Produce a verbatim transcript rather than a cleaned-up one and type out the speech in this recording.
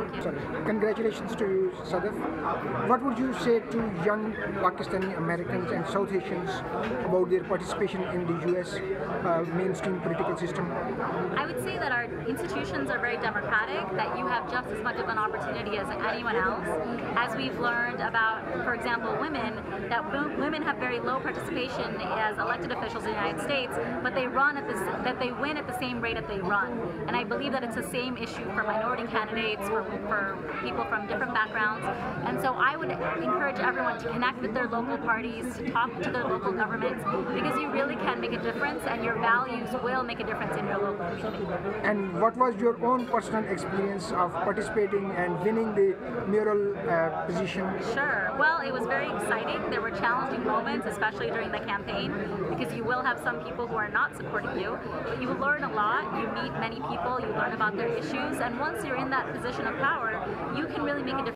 Thank you. Sorry. Congratulations to you, Sadaf. What would you say to young Pakistani Americans and South Asians about their participation in the U S uh, mainstream political system? I would say that our institutions are very democratic, that you have just as much of an opportunity as anyone else. As we've learned about, for example, women, that women have very low participation as elected officials in the United States, but they run at this, that they win at the same rate that they run. And I believe that it's the same issue for minority candidates, for, for people from different backgrounds. And so I would encourage everyone to connect with their local parties, to talk to their local governments, because you really can make a difference, and your values will make a difference in your local community. And what was your own personal experience of participating and winning the mayoral uh, position? Sure. Well, it was very exciting. There were challenging moments, especially during the campaign, because you will have some people who are not supporting you. But you will learn a lot. You meet many people. You learn about their issues. And once you're in that position of power, you can really make a difference